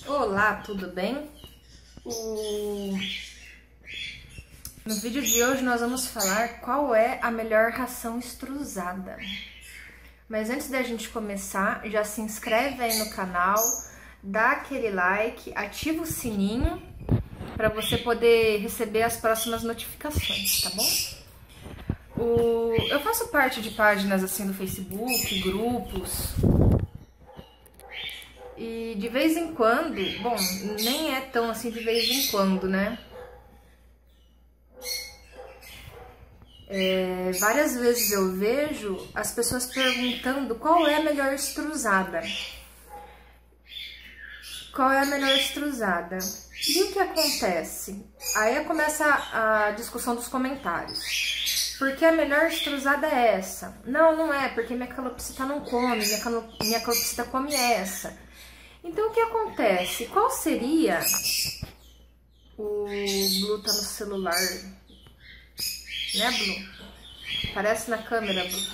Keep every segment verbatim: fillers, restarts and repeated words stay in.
Olá, tudo bem? O... No vídeo de hoje nós vamos falar qual é a melhor ração extrusada. Mas antes da gente começar, já se inscreve aí no canal, dá aquele like, ativa o sininho para você poder receber as próximas notificações, tá bom? O... Eu faço parte de páginas assim do Facebook, grupos. E de vez em quando, bom, nem é tão assim de vez em quando, né? É, várias vezes eu vejo as pessoas perguntando qual é a melhor extrusada. Qual é a melhor extrusada? E o que acontece? Aí começa a discussão dos comentários. Porque a melhor extrusada é essa? Não, não é, porque minha calopsita não come, minha, calo, minha calopsita come essa. Então, o que acontece? Qual seria... O Blue tá no celular, né, Blue? Aparece na câmera, Blue.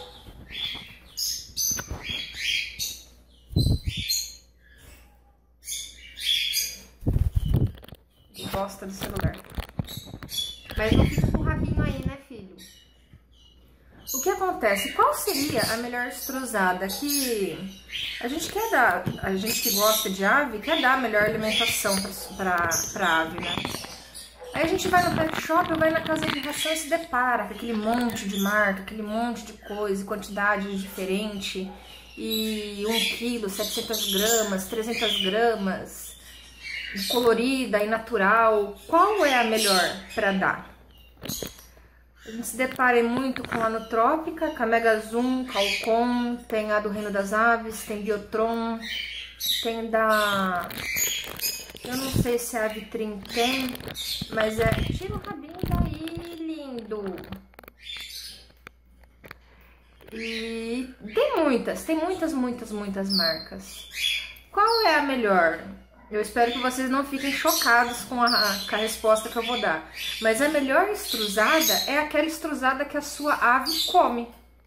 Ele gosta do celular. Mas não fica com o rabinho aí, né, filho? O que acontece? Qual seria a melhor extrusada? Que a gente quer dar, a gente que gosta de ave, quer dar a melhor alimentação para a ave, né? Aí a gente vai no pet shop ou vai na casa de ração e se depara com aquele monte de marca, aquele monte de coisa, quantidade diferente, e um quilo, setecentas gramas, trezentas gramas, colorida e natural. Qual é a melhor para dar? A gente se depara muito com a Anutrópica, com a Mega Zoom, Calcon, tem a do Reino das Aves, tem Biotron, tem da... Eu não sei se a Avitrim tem, mas é... Tira o rabinho daí, lindo! E tem muitas, tem muitas, muitas, muitas marcas. Qual é a melhor? Eu espero que vocês não fiquem chocados com a, com a resposta que eu vou dar. Mas a melhor extrusada é aquela extrusada que a sua ave come.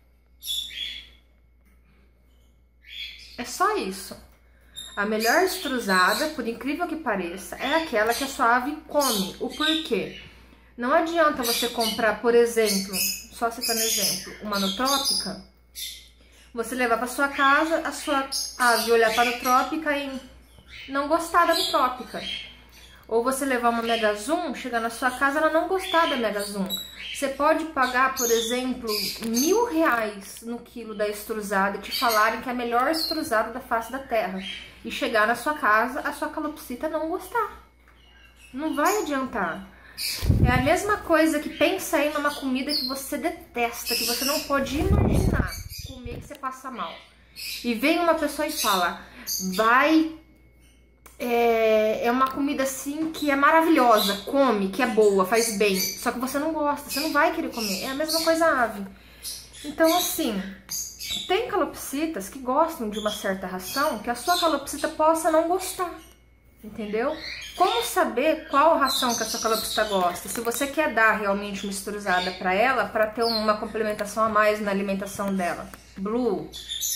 É só isso. A melhor extrusada, por incrível que pareça, é aquela que a sua ave come. O porquê? Não adianta você comprar, por exemplo, só citando exemplo, uma Anutrópica, você levar para sua casa, a sua ave olhar para a Anutrópica e não gostar da Anutrópica. Ou você levar uma Mega Zoom, chegar na sua casa ela não gostar da Mega Zoom. Você pode pagar, por exemplo, mil reais no quilo da extrusada e te falarem que é a melhor extrusada da face da terra. E chegar na sua casa, a sua calopsita não gostar. Não vai adiantar. É a mesma coisa que pensa aí numa comida que você detesta, que você não pode imaginar comer, que você passa mal. E vem uma pessoa e fala, vai... É, é uma comida assim que é maravilhosa, come, que é boa, faz bem, só que você não gosta, você não vai querer comer. É a mesma coisa a ave. Então assim, tem calopsitas que gostam de uma certa ração que a sua calopsita possa não gostar, entendeu? Como saber qual ração que a sua calopsita gosta? Se você quer dar realmente uma extrusada para ela, para ter uma complementação a mais na alimentação dela. Blue,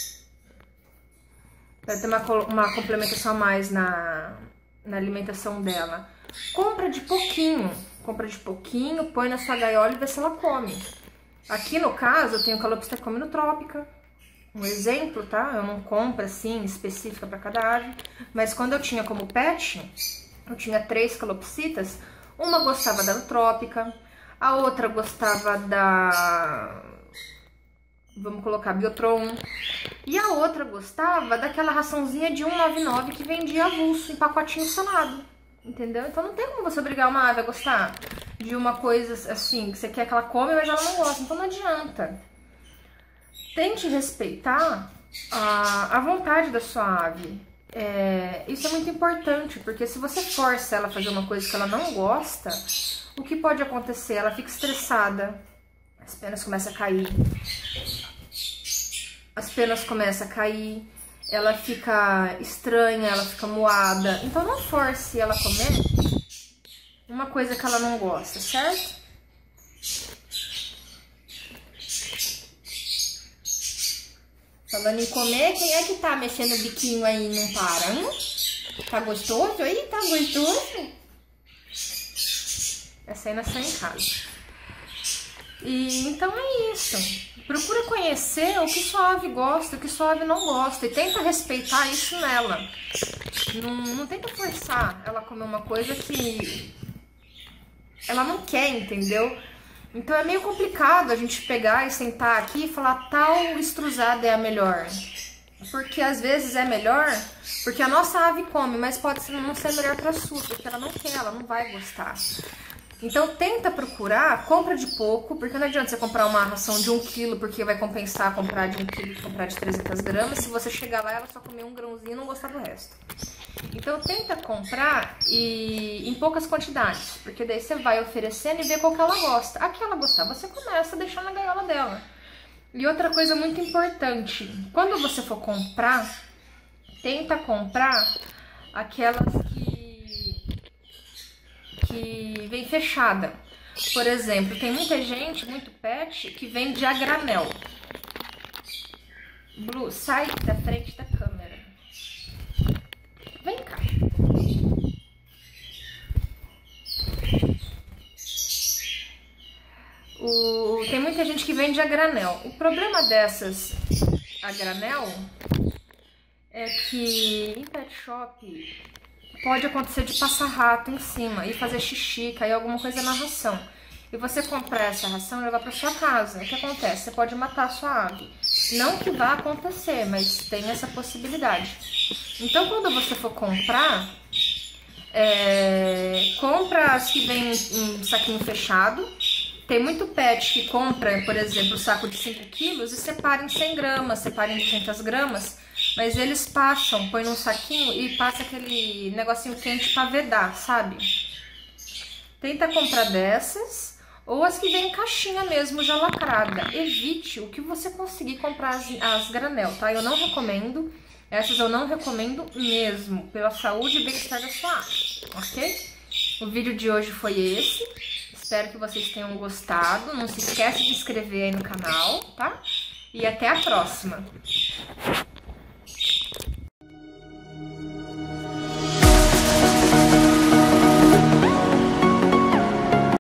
para ter uma, uma complementação a mais na, na alimentação dela. Compra de pouquinho, compra de pouquinho, põe na sua gaiola e vê se ela come. Aqui no caso, eu tenho calopsita que come Anutrópica, um exemplo, tá? Eu não compro assim, específica para cada ave, mas quando eu tinha como pet, eu tinha três calopsitas, uma gostava da Anutrópica, a outra gostava da... vamos colocar Biotron. E a outra gostava daquela raçãozinha de um real e noventa e nove centavos que vendia avulso, em pacotinho selado. Entendeu? Então não tem como você obrigar uma ave a gostar de uma coisa assim, que você quer que ela come, mas ela não gosta. Então não adianta. Tente respeitar a, a vontade da sua ave. É, isso é muito importante, porque se você força ela a fazer uma coisa que ela não gosta, o que pode acontecer? Ela fica estressada, as penas começam a cair. As penas começam a cair, ela fica estranha, ela fica moada. Então não force ela a comer uma coisa que ela não gosta, certo? Falando em comer, quem é que tá mexendo o biquinho aí e não para, hein? Tá gostoso aí? Tá gostoso? Essa aí nasceu em casa. E então é isso. Procura conhecer o que sua ave gosta, o que sua ave não gosta. E tenta respeitar isso nela. Não, não tenta forçar ela a comer uma coisa que ela não quer, entendeu? Então é meio complicado a gente pegar e sentar aqui e falar tal estruzada é a melhor. Porque às vezes é melhor, porque a nossa ave come, mas pode não ser melhor para a sua, porque ela não quer, ela não vai gostar. Então tenta procurar, compra de pouco, porque não adianta você comprar uma ração de um quilo, porque vai compensar comprar de um quilo e comprar de trezentas gramas, se você chegar lá ela só comer um grãozinho e não gostar do resto. Então tenta comprar e em poucas quantidades, porque daí você vai oferecendo e vê qual que ela gosta. A que ela gostar, você começa a deixar na gaiola dela. E outra coisa muito importante, quando você for comprar, tenta comprar aquelas que, que vem fechada. Por exemplo, tem muita gente, muito pet, que vende a granel. Blue, sai da frente da câmera. Vem cá. O, tem muita gente que vende a granel. O problema dessas a granel é que em pet shop pode acontecer de passar rato em cima e fazer xixi, cair alguma coisa na ração. E você comprar essa ração e levar para sua casa. O que acontece? Você pode matar a sua ave. Não que vá acontecer, mas tem essa possibilidade. Então, quando você for comprar, é, compra as que vem em saquinho fechado. Tem muito pet que compra, por exemplo, o saco de cinco quilos e separa em cem gramas, separa em duzentas gramas, mas eles passam, põe num saquinho e passa aquele negocinho quente para vedar, sabe? Tenta comprar dessas, ou as que vêm em caixinha mesmo, já lacrada. Evite o que você conseguir comprar as, as granel, tá? Eu não recomendo, essas eu não recomendo mesmo, pela saúde e bem-estar da sua ave, ok? O vídeo de hoje foi esse. Espero que vocês tenham gostado. Não se esquece de se inscrever aí no canal, tá? E até a próxima!